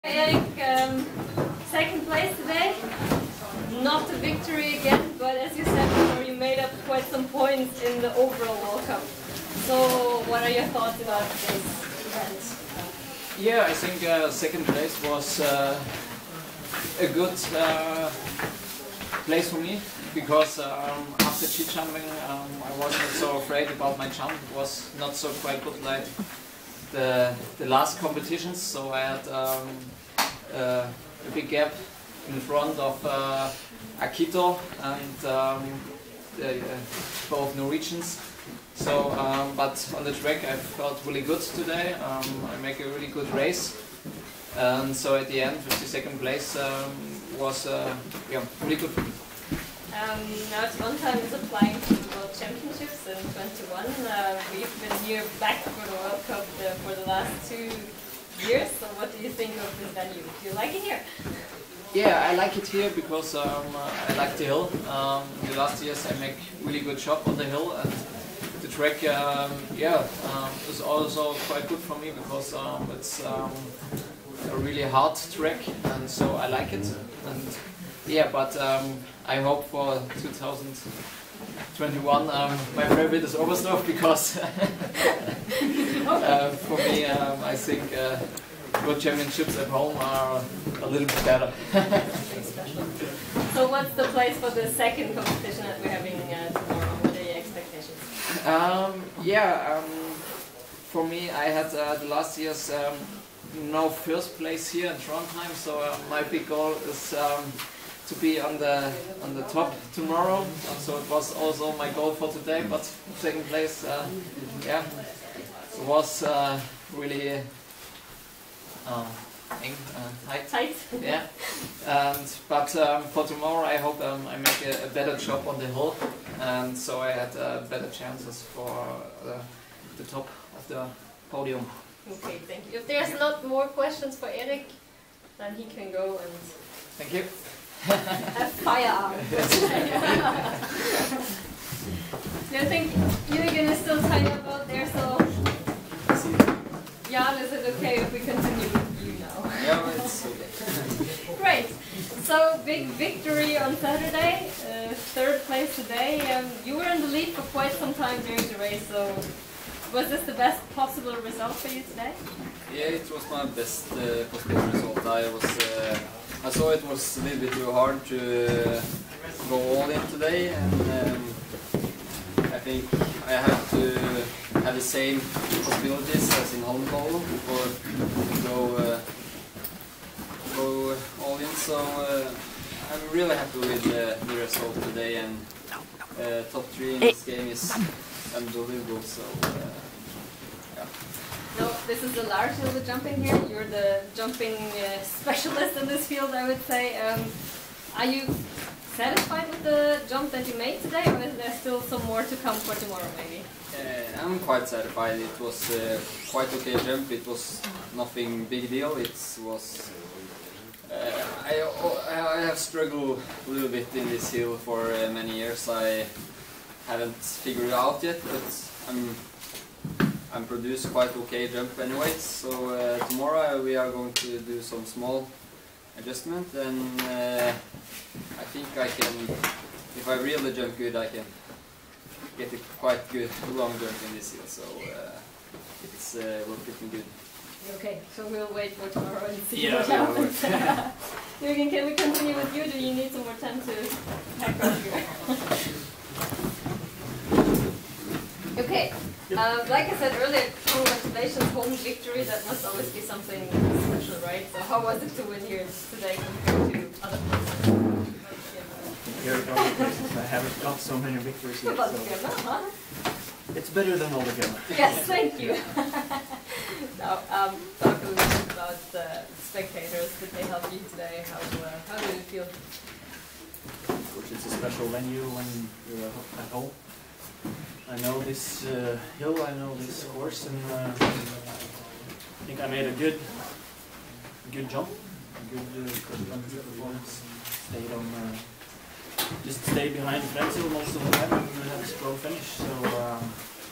Erik, second place today. Not a victory again, but as you said before, you made up quite some points in the overall World Cup. So, what are your thoughts about this event? Yeah, I think second place was a good place for me because after ski jumping I wasn't so afraid about my jump. It was not so quite good like the last competitions, so I had a big gap in front of Akito and both Norwegians. So, but on the track I felt really good today. I make a really good race, and so at the end, 52nd place was yeah, really good. Now Trondheim is applying for the World Championships in 21. We've been here back for the World Cup for the last 2 years. So what do you think of this venue? Do you like it here? Yeah, I like it here because I like the hill. In the last years I make really good job on the hill, and the track is also quite good for me because it's a really hard track, and so I like it. And yeah, but I hope for 2021 my favorite is Oslo because for me I think World Championships at home are a little bit better. So what's the place for the second competition that we're having tomorrow? What are your expectations? For me I had the last years no first place here in Trondheim, so my big goal is to be on the top tomorrow. So it was also my goal for today, but second place, yeah, it was really tight. Yeah, but for tomorrow I hope I make a better job on the hill, and so I had better chances for the top of the podium. Okay, thank you. If there's not more questions for Erik, then he can go and thank you. Have firearm. I think Jørgen is still tied up out there, so Jarl, is it okay if we continue with you now? Yeah, it's okay. Great. So, big victory on Saturday, third place today. You were in the lead for quite some time during the race, so was this the best possible result for you today? Yeah, it was my best possible result. I saw it was a little bit too hard to go all in today, and I think I have to have the same possibilities as in Holmenkollen or go all in. So I'm really happy with the result today, and top 3 in this game is unbelievable. So yeah. No, this is the large hill we're jumping here. You're the jumping specialist in this field, I would say. Are you satisfied with the jump that you made today, or is there still some more to come for tomorrow, maybe? I'm quite satisfied. It was quite okay jump. It was nothing big deal. It was. I have struggled a little bit in this hill for many years. I haven't figured it out yet, but I'm produced quite okay jump anyways. So tomorrow we are going to do some small adjustment, and I think I can, if I really jump good, I can get a quite good long jump in this hill. So it's looking good. Okay, so we'll wait for tomorrow and see what happens. Jørgen, can we continue with you? Do you need some more time to pack up here? Okay, like I said earlier, congratulations, home victory. That must always be something special, right? So how was it to win here today compared to other places? Here at other places, I haven't got so many victories yet. So it's better than all together. Yes, thank you. Now, talk a little bit about the spectators. Did they help you today? How do you feel? Of course, it's a special venue when you're at home. I know this hill, I know this course, and I think I made a good jump, a good cross-country performance. Stayed on, just stayed behind Frenzel most of the time and had a slow finish. So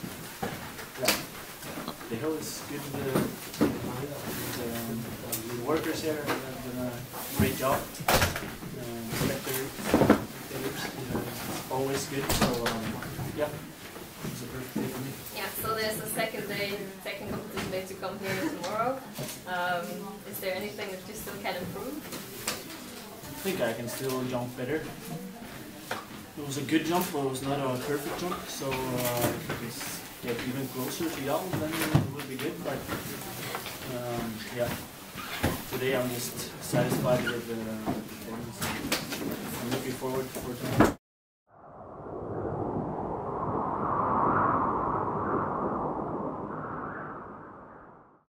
yeah, the hill is good. workers here have done a great job. Spectators, it's always good. So yeah, it's a perfect day for me. Yeah. So there's a second competition day to come here tomorrow. Is there anything that you still can improve? I think I can still jump better. It was a good jump, but it was not a perfect jump. So if I can get even closer to Jarl, then it would be good. But yeah, today I'm just satisfied with the performance. I'm looking forward for tomorrow.